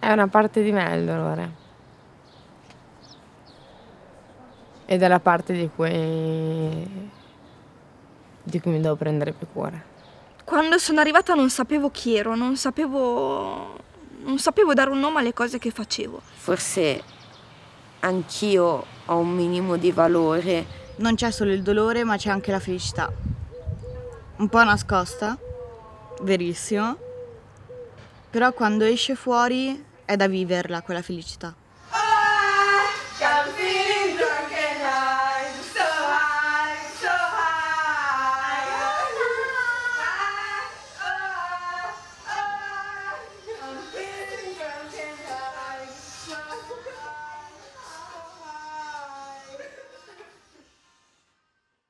È una parte di me il dolore. Ed è la parte di cui mi devo prendere più cura. Quando sono arrivata non sapevo chi ero, non sapevo dare un nome alle cose che facevo. Forse anch'io ho un minimo di valore. Non c'è solo il dolore, ma c'è anche la felicità. Un po' nascosta, verissimo, però quando esce fuori è da viverla quella felicità.